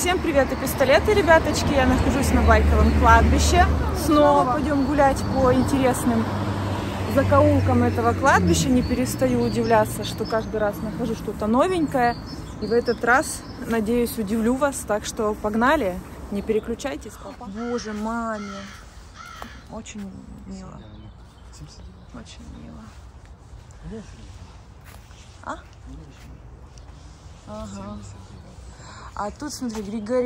Всем привет и пистолеты, ребяточки! Я нахожусь на Байковом кладбище. Снова пойдем гулять по интересным закоулкам этого кладбища. Не перестаю удивляться, что каждый раз нахожу что-то новенькое. И в этот раз, надеюсь, удивлю вас. Так что погнали, не переключайтесь. Боже, маме! Очень мило. Очень мило. А? Ага. А тут, смотри,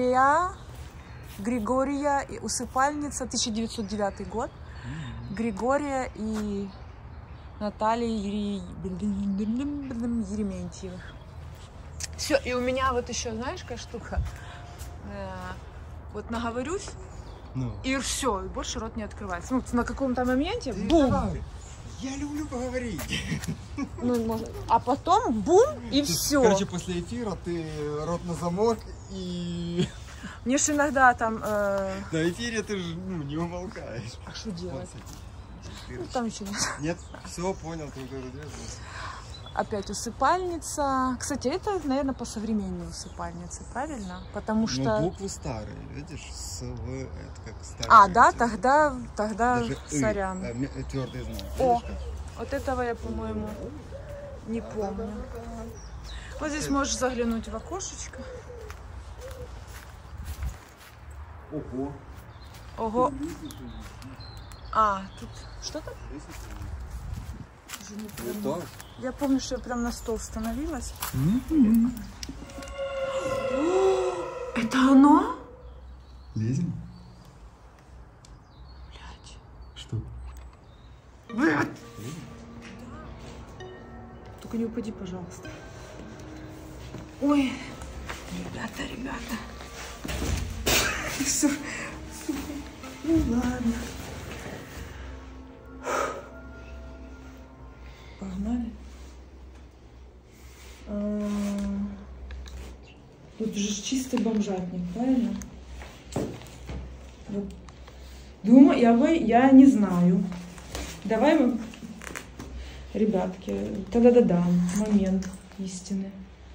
Григория и усыпальница, 1909 год. Григория и Натальи Ерементьевых. Все, и у меня вот еще, знаешь, какая штука? Вот наговорюсь, и все, и больше рот не открывается. Ну, на каком-то моменте, бум! Я люблю поговорить. Ну, может, а потом бум, и все. Короче, после эфира ты рот на замок и... Мне же иногда там... На эфире ты же не умолкаешь. А что делать? Ну, там еще нет. Нет, все, понял, ты уже Опять усыпальница. Кстати, это, наверное, по современной усыпальнице, правильно? Потому что... Но буквы старые, видишь, с В, это как старые. А, да, тогда даже сорян. Твердый знак. О, вот этого я, по-моему, не помню. Вот здесь можешь заглянуть в окошечко. Ого. Ого. А, тут что-то? Я помню, что я прям на стол становилась. Это оно? Лезем? Блядь. Что? Блядь. Только не упади, пожалуйста. Ой, ребята. Сука. Ну ладно. Погнали. Тут же чистый бомжатник, правильно? Вот. Думаю, я не знаю. Давай мы, ребятки, тогда момент истины.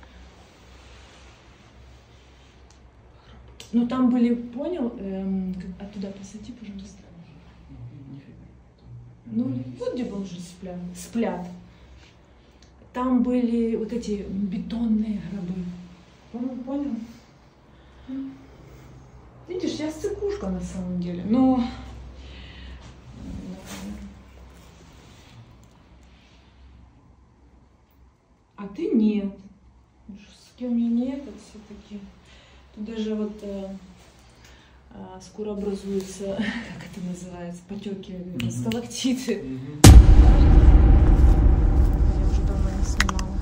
Ну там были, понял? Оттуда посади, пожалуйста. Ну, вот где бомжи сплят. Там были вот эти бетонные гробы. Понял? Видишь, я сцикушка на самом деле. Но... А ты нет. С кем я не этот все-таки. Тут даже вот скоро образуются, как это называется, потеки, сталактиты. Я уже давно не снимала.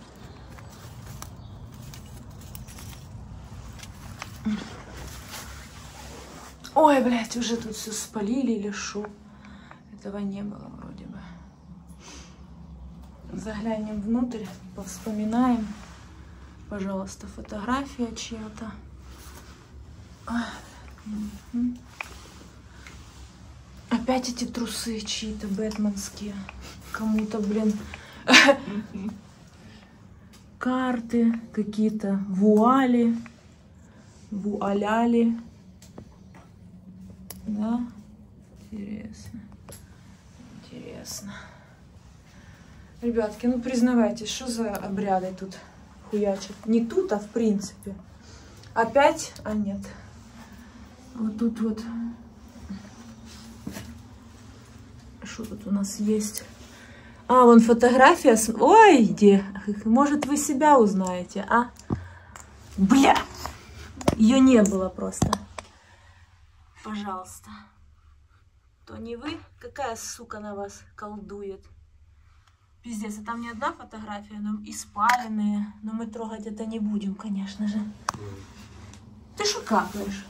Ой, блядь, уже тут все спалили или шо? Этого не было вроде бы. Заглянем внутрь, повспоминаем. Пожалуйста, фотография чья-то. Опять эти трусы чьи-то бэтменские. Кому-то, блин. Карты какие-то. Вуали. Вуаляли. Да? Интересно. Ребятки, ну признавайтесь, что за обряды тут хуячат? Не тут, а в принципе. Опять? А нет. Вот тут вот. Что тут у нас есть? А, вон фотография. Ой, где? Может, вы себя узнаете, а? Бля! Ее не было просто. Пожалуйста. То не вы? Какая сука на вас колдует? Пиздец, а там не одна фотография, но и спаленные. Но мы трогать это не будем, конечно же. Ты что капаешь?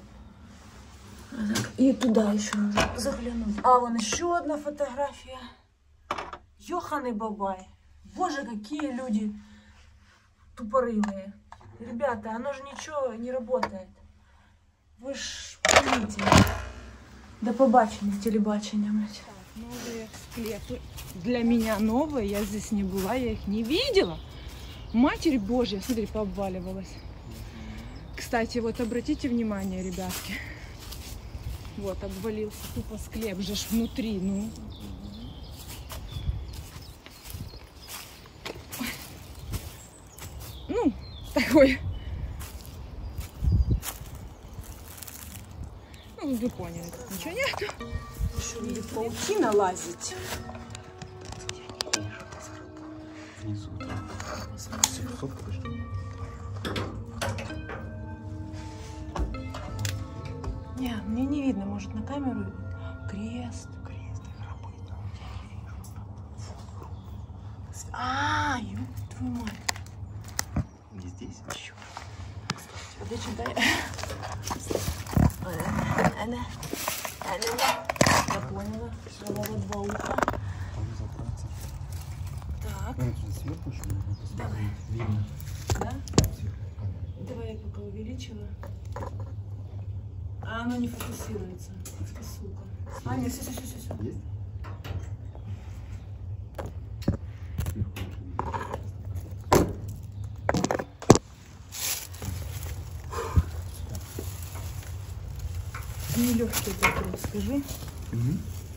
И туда еще нужно заглянуть. А, вон еще одна фотография. Ёханый бабай. Боже, какие люди тупорылые. Ребята, оно же ничего не работает. Ви ж поймите. До побачення в телебачении. Новые склепы. Для меня новые. Я здесь не была, я их не видела. Матерь Божья, смотри, пообваливалась. Кстати, вот обратите внимание, ребятки. Вот, обвалился тупо склеп же ж внутри, ну. Ну, такой. Ну, вы поняли, тут ничего нету. Еще будет паутина лазить. Внизу, там. Не, мне не видно, может на камеру крест. Крест и гробы там. А, ёб твою мать. Не здесь? Еще. Подожди, дай. Я поняла. Взяла вот два уха. Там забраться. Так, Это сверху еще можно посмотреть. Видно. да? Давай я пока увеличила. А оно не фокусируется. Сука. А, нет, все. Есть? Сверху Нелегкий вопрос, скажи. Угу.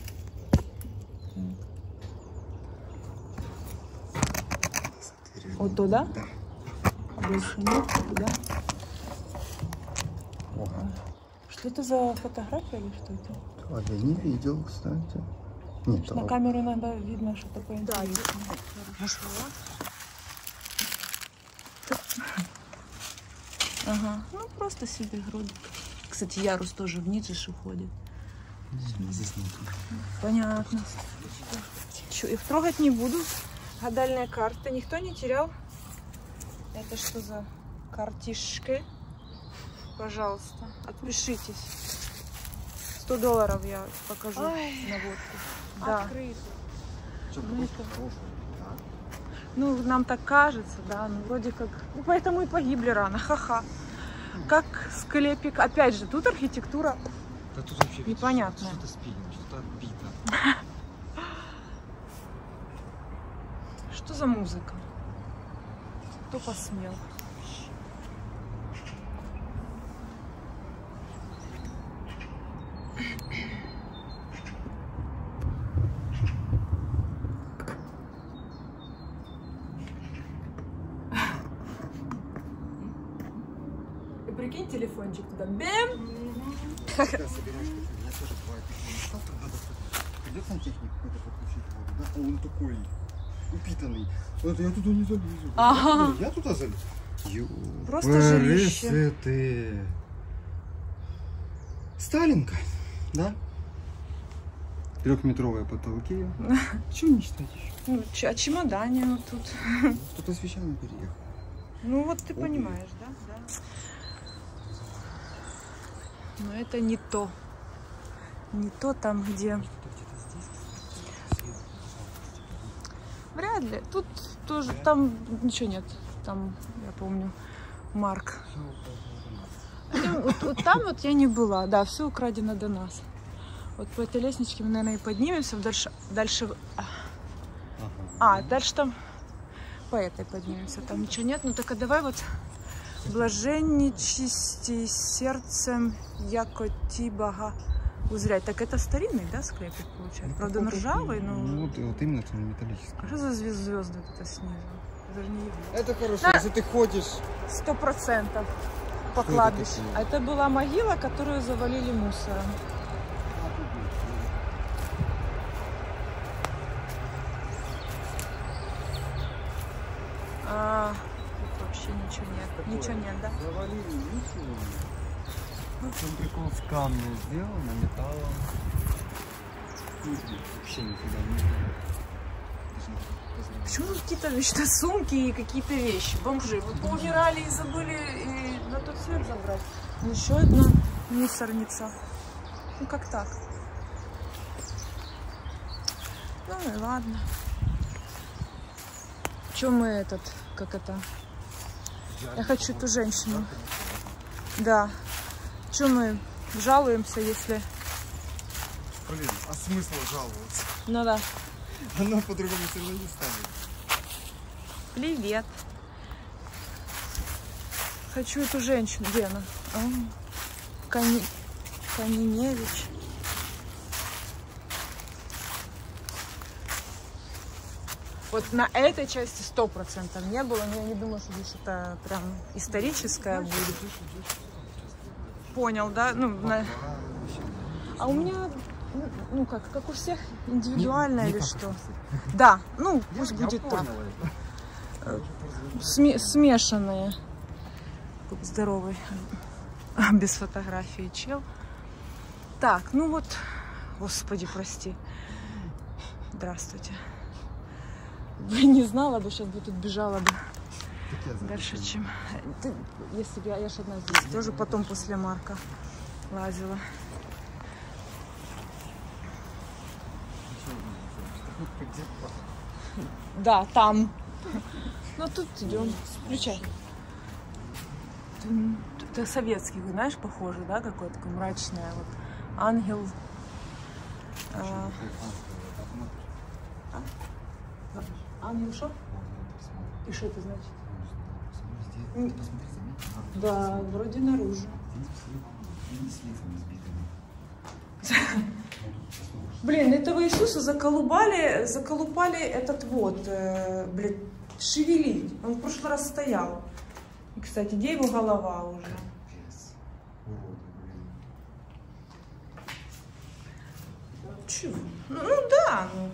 Вот туда? Да. Больше нет, туда. Ого. Что это за фотография или что это? А я не видел, кстати. Нет, На камеру иногда видно что-то поинтереснее. Хорошо. Ага, ну просто себе грудь. Кстати, ярус тоже вниз же уходит. здесь нет. Понятно. Чё, их трогать не буду. Гадальная карта. Никто не терял? Это что за картишки? Пожалуйста, отпишитесь. $100 я покажу на водку. Да. Открыто. Ну, нам так кажется, да, ну, вроде как... Ну, поэтому и погибли рано, ха-ха. Как склепик. Опять же, тут архитектура Да тут вообще непонятная. что-то спилено, что-то отбито. Что за музыка? Кто посмел? И прикинь, телефончик туда. Бэм! Когда собираешь кофе, у меня тоже бывает. Завтра надо придет сантехник какой-то подключить воду, да? А он такой упитанный. Вот я туда не залезу. Ага. Я туда залезу. Просто жилище. Ты. Сталинка, да? 3-метровые потолки. Чего не читать еще? Ну, а чемодане вот тут. Кто-то с вещами переехал. Ну вот ты понимаешь, да? Да. Но это не то. Не то там, где... Вряд ли. Тут тоже, там ничего нет. Там, я помню, Марк. Вот там вот я не была. Да, все украдено до нас. Вот по этой лестничке мы, наверное, и поднимемся. Дальше... Дальше там по этой поднимемся. Там ничего нет. Ну так а давай вот блаженничисти сердцем, яко ти бага узрять. Так это старинный, да, склепик получается? Правда, он ржавый, но... Ну, вот именно это металлический. А что за звезды вот это снизу? Даже не видно. Это хорошо, Да. если ты ходишь. 100% по Что кладбищу. это такое? А это была могила, которую завалили мусором. Тут вообще ничего нет. Ничего нет, да? Завалили ничего. Ну, в чем прикол с камня сделано, металлом. Вообще никуда не Почему тут какие-то вечно сумки и какие-то вещи? Бомжи. Вот поумирали и забыли и на тот свет забрать. Еще одна мусорница. Ну как так? Ну и ладно. Чем мы как это? Я хочу ту женщину. Да. Чем мы жалуемся, если... Блин, а смысл жаловаться? Ну да. Оно по-другому все равно не станет. Привет. Хочу эту женщину. Где она? Каниневич. Вот на этой части 100% не было, но я не думаю, что здесь это прям историческое будет. Понял, да? Ну, А у меня, ну как у всех, индивидуально или что? Да, ну пусть будет так. Смешанные. Здоровый, без фотографии чел. Так, ну вот, господи, прости. Здравствуйте. Не знала бы, сейчас бы тут бежала бы дальше, чем... Если бы я ж одна здесь тоже потом после Марка лазила. Да, там. Ну тут идем. Включай. Это советский, знаешь, похоже, да, какой такой мрачный. Вот ангел. Ангел что? И что это значит? Да, вроде наружу. Блин, этого Иисуса заколупали этот вот, блин, шевелить. Он в прошлый раз стоял. И, кстати, где его голова уже? Чего? Ну да, ну.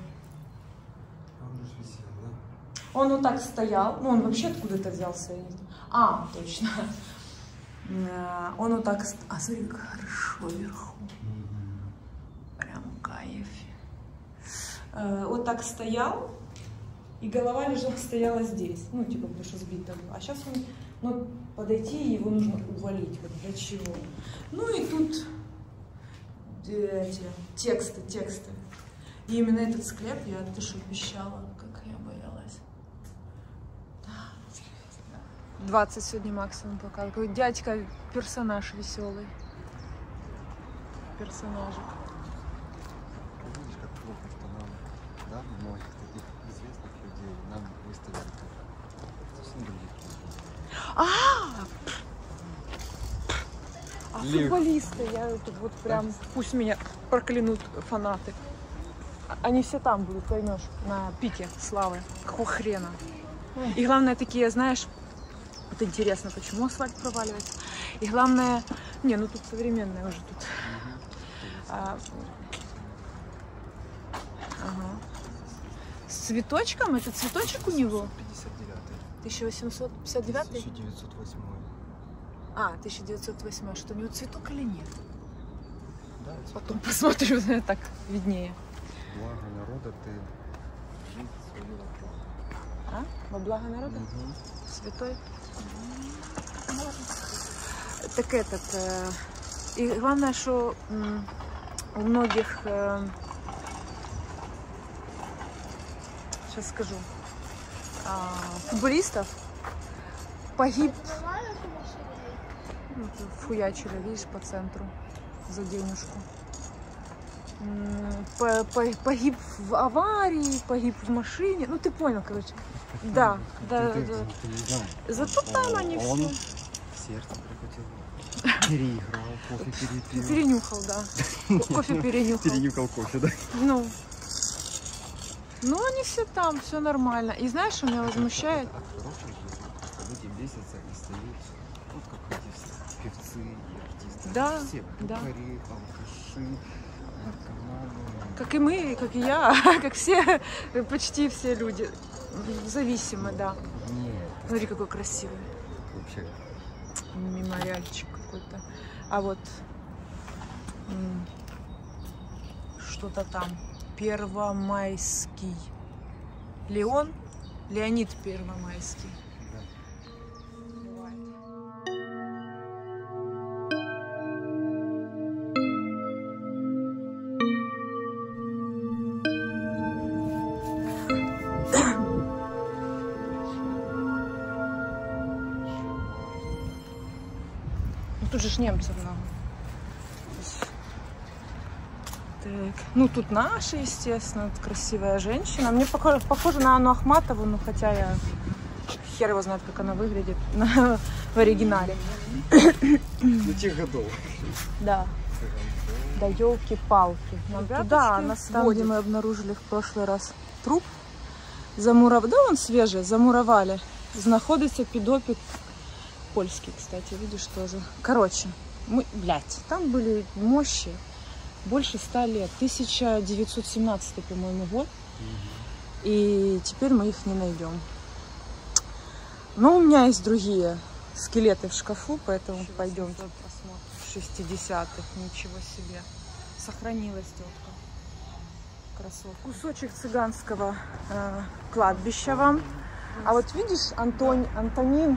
Он вот так стоял. Ну, он вообще откуда-то взялся. А, точно. Он вот так... А, смотри, как хорошо вверху. Прям кайф. Вот так стоял, и голова стояла здесь. Ну, типа, потому что сбита. А сейчас он... Ну, подойти, и его нужно увалить. Вот для чего? Ну, и тут эти тексты. И именно этот склеп, ты что, пищала, как я боялась. 20 сегодня максимум пока. Такой дядька, персонаж веселый. Персонажик. Видишь, как плохо, что нам, да, многих таких известных людей нам выставили совсем других людей. Футболисты, я тут вот прям, пусть меня проклянут фанаты. Они все там будут, поймешь, на пике славы. Какого хрена. И главное, такие, знаешь, вот интересно, почему асфальт проваливается. И главное, не, ну тут современное уже тут. Ага. С цветочком? Это цветочек у него? 1859? 1908. А, 1908. Что, у него цветок или нет? Да, потом посмотрю, так виднее. Благо народа ты жить свою вопрос. А? Во благо народа? Угу. Святой? Так этот... И главное, что у многих... сейчас скажу. Футболистов погиб... Фуячили, видишь, по центру за денежку. Погиб в аварии, погиб в машине. Ну, ты понял, короче. Да. Зато там они все. Сердце прихватил. Переиграл, кофе перепил. Перенюхал, да. Кофе перенюхал. Перенюхал кофе, да? Ну, они все там, все нормально. И знаешь, что меня возмущает? Люди бесятся и стоят, вот как эти певцы и артисты. Да, все, да. бухари, алкаши, наркоманы. Как и мы, как и я, как все, почти все люди. Зависимы, да. Нет. Смотри, какой красивый. Вообще. Мемориальчик какой-то. А вот что-то там. Первомайский. Леонид Первомайский. Тут же ж немцев много. Так. Ну, тут наши, естественно. Вот красивая женщина. Мне похоже на Анну Ахматову, но хотя я хер его знает, как она выглядит в оригинале. Ну, тех годов. Да. Да елки-палки. Нам туда, там, где мы обнаружили в прошлый раз труп, да, он свежий, замуровали. Знаходиться підопік польский, кстати, видишь, тоже. Короче, мы, блядь, там были мощи больше 100 лет. 1917, по-моему, год. И теперь мы их не найдем. Но у меня есть другие скелеты в шкафу, поэтому пойдем просмотрим. 60-х, ничего себе. Сохранилась тетка. Красотка. Кусочек цыганского кладбища вам. А вот видишь, Антонин,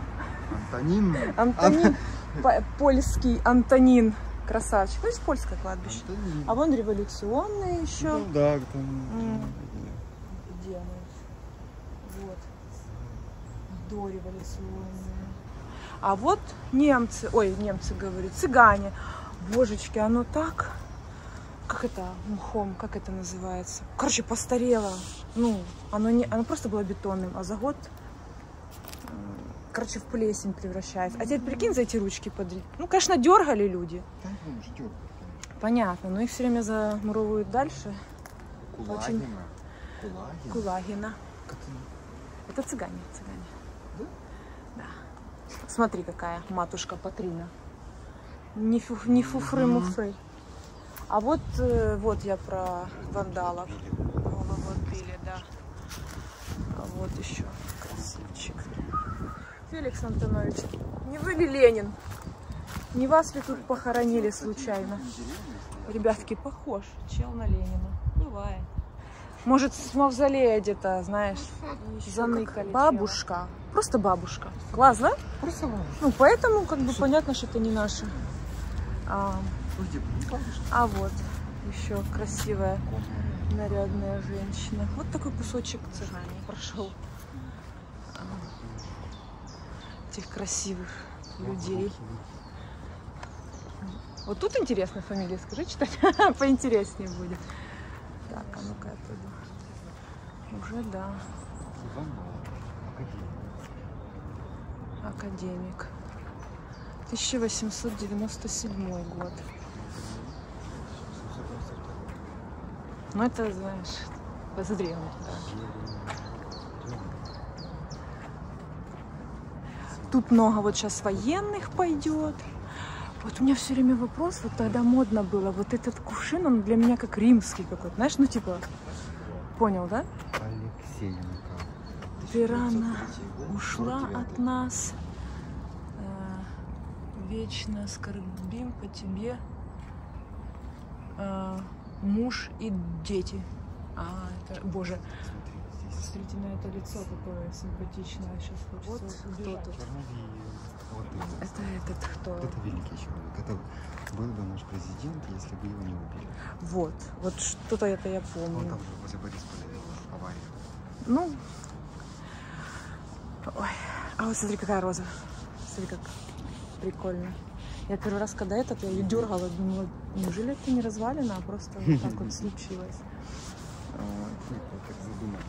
польский Антонин, красавчик. Ну, есть польское кладбище. Антонин. А вон революционные еще. Ну, да, там... Где оно? Вот. Дореволюционные. А вот немцы, немцы говорят, цыгане. Божечки, оно так, как это, мхом, как это называется? Короче, постарело. Ну, оно просто было бетонным, а за год, короче, в плесень превращается. А теперь прикинь, за эти ручки подрить. Ну, конечно, дергали люди. Да, ну, же дергали. Понятно, но их все время замуровывают дальше. Кулагина. Кулагина. Это цыгане. Да? Да. Смотри, какая матушка Патрина. Не фуфры-муфры. А вот я про вандалов. Голову отбили, да. А вот еще красивчик. Феликс Антонович, не вы ли Ленин? Не вас ли тут похоронили случайно? Ребятки, похож чел на Ленина. Бывает. Может, с мавзолея где-то, знаешь, заныкали. Бабушка. Просто бабушка. Класс, да? Просто бабушка. Ну, поэтому, как бы, понятно, что это не наши. А вот еще красивая, нарядная женщина. Вот такой кусочек цыгане прошел. Этих красивых людей. Вот тут интересная фамилия, скажи, читать поинтереснее будет. Так, а ну-ка оттуда. Уже да. Академик. 1897 год. Ну это, знаешь, посмотри, да. Тут много вот сейчас военных пойдет. Вот у меня все время вопрос, вот тогда модно было, вот этот кувшин, он для меня как римский какой-то, знаешь, ну типа, понял, да? Алексеенко. Ты рано ушла от нас, вечно скорбим по тебе, муж и дети. Это, боже, смотрите на это лицо, какое симпатичное сейчас. Вот кто тут. Это этот кто? Это великий человек. Это был бы наш президент, если бы его не убили. Вот что-то это я помню. Он там же возле Борисполя авария. Ну, ой, а вот смотри, какая роза. Смотри, как прикольно. Я первый раз, когда я ее дергала, думала, неужели это не развалено, а просто вот так вот случилось. Как задумали.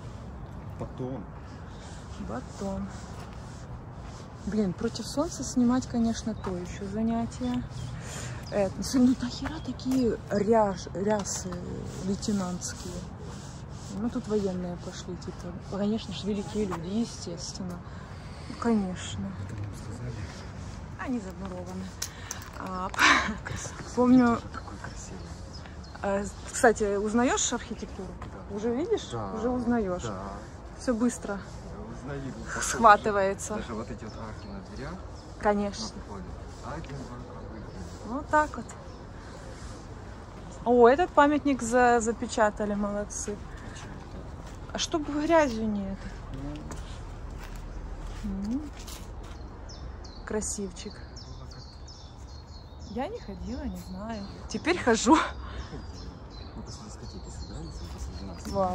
Батон. Блин, против солнца снимать, конечно, то еще занятие. Ну нахера такие рясы лейтенантские? Ну тут военные пошли, типа. Конечно же, великие люди, естественно. Конечно. Они замурованы. Помню. Какой красивый. Кстати, узнаешь архитектуру? Уже видишь? Да, уже узнаешь. Да. Все быстро. Узнаю. Схватывается. Даже вот эти вот арки на дверях. Конечно. Один Вот так вот. О, этот памятник запечатали, молодцы. А чтобы грязью нет. Красивчик. Я не ходила, не знаю. Теперь хожу. Вау.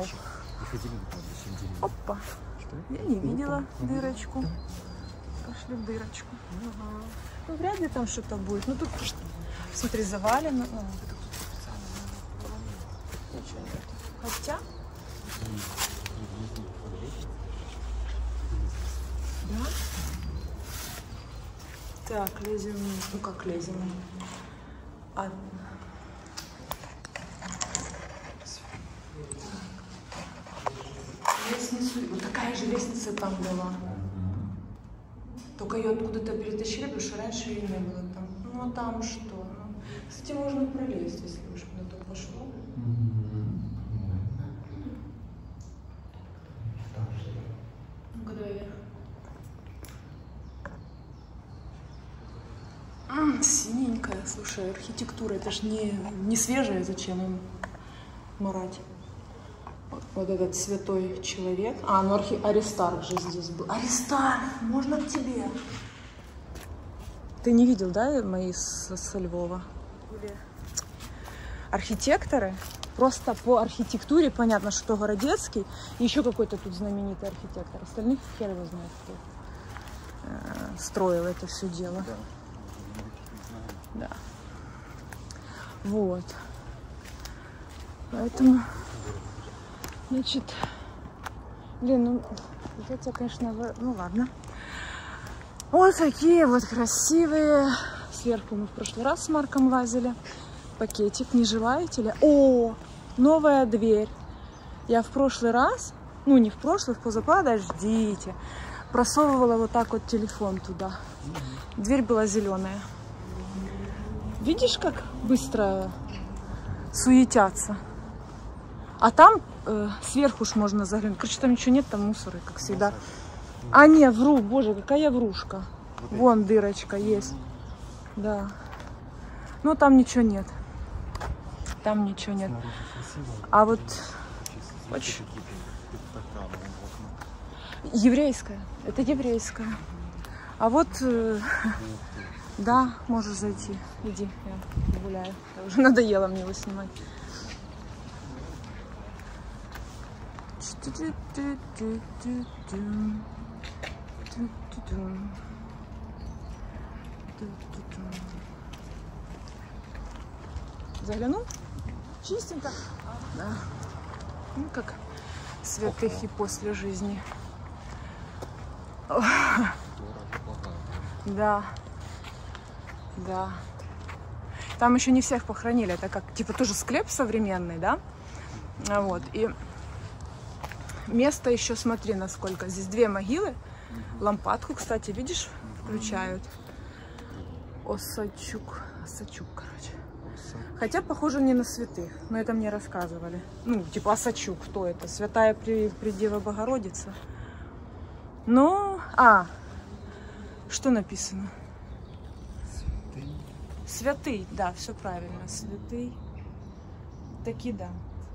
Опа. Я не видела дырочку. Пошли в дырочку. Ну, вряд ли там что-то будет. Ну, тут, смотри, завалено. Хотя... Да? Так, лезем вниз. Ну как лезем? Лестницу. Вот такая же лестница там была. Только ее откуда-то перетащили, потому что раньше ее не было там. Ну а там что? Ну, кстати, можно пролезть, если уж на то пошло. Ну-ка, давай вверх. Синенькая, слушай, архитектура, это ж не свежая, зачем им марать? Вот этот святой человек. А, ну Аристарх же здесь был. Аристарх, можно к тебе? Ты не видел, да, мои со Львова? Архитекторы. Просто по архитектуре понятно, что Городецкий. И еще какой-то тут знаменитый архитектор. Остальных хер его знает, кто строил это все дело. Да. Вот. Поэтому, значит, блин, ну, я тебя, конечно, ну ладно. Вот такие вот красивые. Сверху мы в прошлый раз с Марком лазили. Пакетик, не желаете ли? О, новая дверь. Я в прошлый раз, ну не в прошлый, в подождите, просовывала вот так вот телефон туда. Дверь была зеленая. Видишь, как быстро суетятся? А там сверху уж можно заглянуть. Короче, там ничего нет, там мусоры, как всегда. А не, вру, боже, какая врушка. Вон дырочка есть. Да. Но там ничего нет. Там ничего нет. А вот... Очень... Еврейская. Это еврейская. А вот... Да, можешь зайти. Иди, я гуляю. Уже надоело мне его снимать. Заглянул? Чистенько. Да. Ну, как святых и после жизни. Да. Да. Там еще не всех похоронили. Это как, типа, тоже склеп современный, да? Вот. И место еще, смотри, насколько. Здесь 2 могилы. Лампадку, кстати, видишь, включают. Осадчук. Осадчук, короче. Хотя похоже не на святых. Но это мне рассказывали. Ну, типа Осадчук, кто это? Святая Предело Богородица. Ну, что написано? Святый, да, все правильно. Святый. Таки да.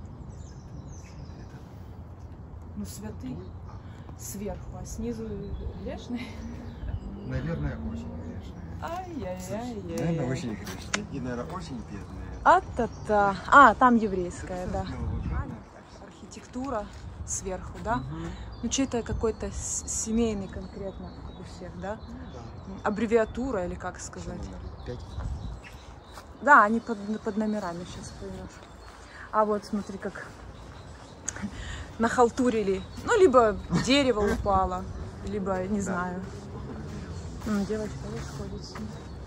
Ну, святый сверху, а снизу грешный? Наверное, очень грешный. Ай-яй-яй-яй. Наверное, очень грешный. И, наверное, очень бедный. А-та-та. А, там еврейская, да. Архитектура сверху, да? Ну, чей-то какой-то семейный конкретно, как у всех, да? Аббревиатура или как сказать? 5. Да, они под номерами, сейчас поймешь. А вот смотри, как нахалтурили. Ну, либо дерево упало, либо, не знаю. Девочка сходит с ним.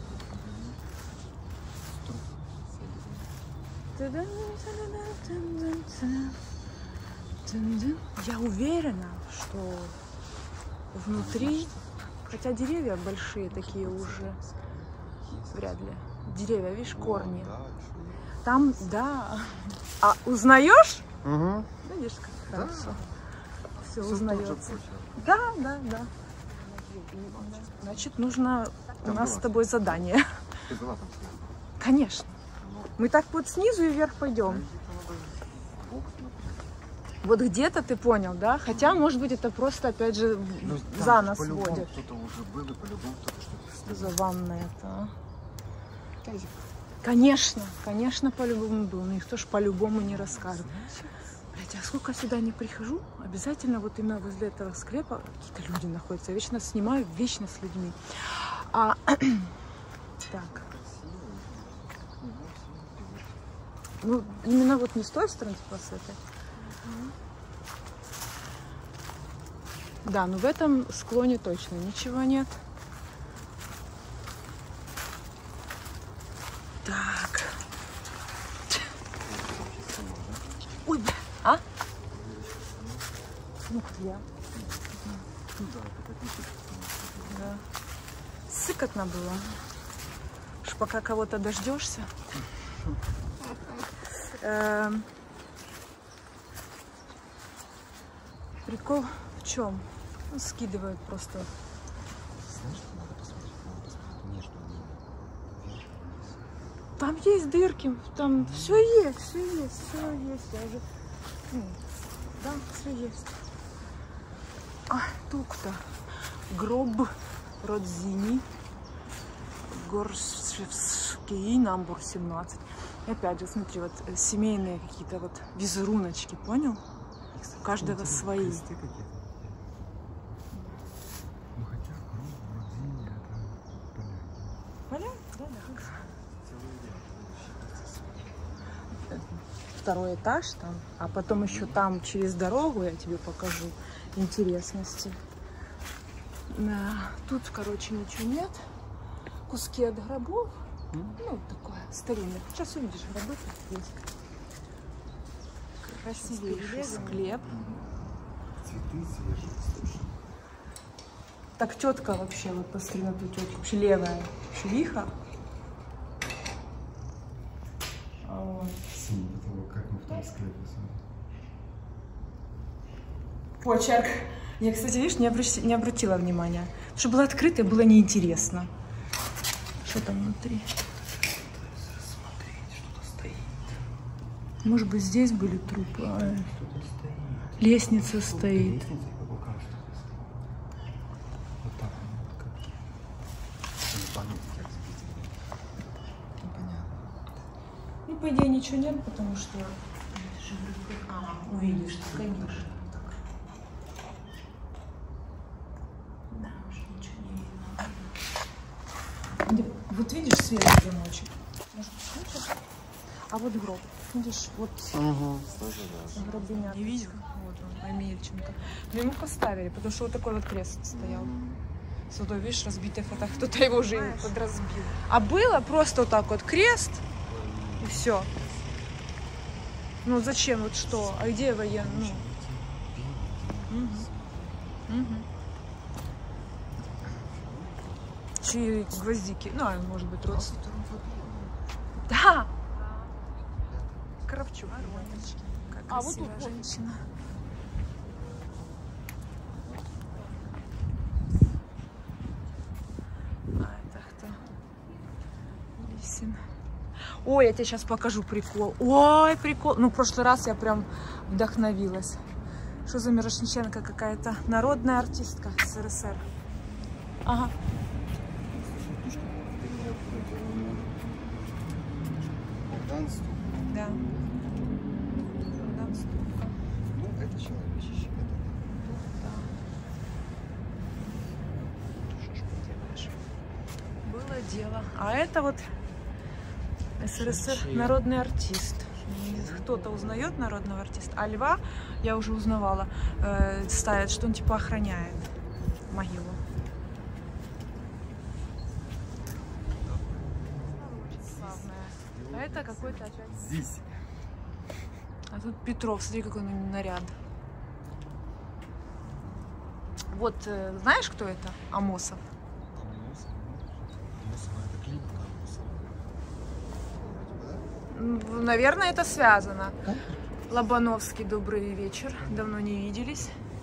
Я уверена, что внутри, хотя деревья большие такие уже, вряд ли. Деревья, видишь, корни. Там, да. А узнаешь? Угу. Видишь, как хорошо. Да. Все узнается. Да, да, да. Значит, нужно у нас с тобой задание. Ты была там? Конечно. Мы так вот снизу и вверх пойдем. Вот где-то ты понял, да? Хотя, может быть, это просто, опять же, за нас водят. Кто-то уже был, и по-любому кто-то что-то Что за ванная-то, а? Конечно, конечно, по-любому был. Но никто ж по-любому не расскажет. Блядь, а сколько сюда не прихожу, обязательно вот именно возле этого склепа какие-то люди находятся. Я вечно снимаю, вечно с людьми. Так. Ну, именно вот не с той стороны, типа с этой. Да, но в этом склоне точно ничего нет. Так. Ой, бля. А? Ну, я. Да. Сыкотно было. Уж пока кого-то дождешься. Прикол в чем? Ну, скидывают просто. Знаешь, что надо посмотреть? Надо посмотреть между ними. Там есть дырки, там все есть, все есть, все есть. Я уже... Да, все есть. А, тут-то гроб Родзини, Горшевский, Намбур 17. И опять же, смотри, вот семейные какие-то вот визеруночки, понял? У каждого свои. Ну хотя круг Родзини это поляки. Поля? Да. Второй этаж там, а потом еще там через дорогу я тебе покажу интересности. Да. Тут, короче, ничего нет. Куски от гробов. Ну, такое старинное. Сейчас увидишь, гробы тут есть. Красивейший склеп. Цветы свежие, слушай. Так тетка вообще, вот посмотри на ту тетку, вообще левая, вообще лиха. Вот. Судя по тому, как мы в том склепе смотрим. Почерк. Я, кстати, видишь, не обратила внимания. Потому что было открыто, было неинтересно. Что там внутри? Смотреть, что-то стоит. Может быть, здесь были трупы. А, Что-то стоит. лестница стоит. Лестница и по бокам что-то стоит. Вот так вот как. Непонятно, как сбить. Непонятно. Ну, по идее, ничего нет, потому что... увидишь, конечно. Да, уже ничего не видно. Вот видишь сверху замочек? Может, случай? А вот гроб. Видишь, вот гробиня. Не видел? Вот он, Амельченко. Но ему поставили, потому что вот такой вот крест стоял. Зато, видишь, разбитая фото. Кто-то его уже подразбил. А было просто вот так вот крест, и все. Ну зачем, вот что? А где военный? Ну. Чьи гвоздики? Ну, а может быть, родственники. Да! Кравчук. Как красивая вот женщина. А это кто? Лисин. Ой, я тебе сейчас покажу прикол. Ой, прикол. Ну, в прошлый раз я прям вдохновилась. Что за Мирошниченко какая-то? Народная артистка СССР. Ага. Да. Ну, это человечище. Да. Что ж поделаешь? Было дело. А это вот СССР народный артист. Кто-то узнает народного артиста. А льва, я уже узнавала, ставят, что он типа охраняет могилу. А это какой-то опять... Здесь. А тут Петров, смотри, какой наряд. Вот, знаешь, кто это? Амосов. Это клип Наверное, это связано. Лобановский, добрый вечер. Давно не виделись.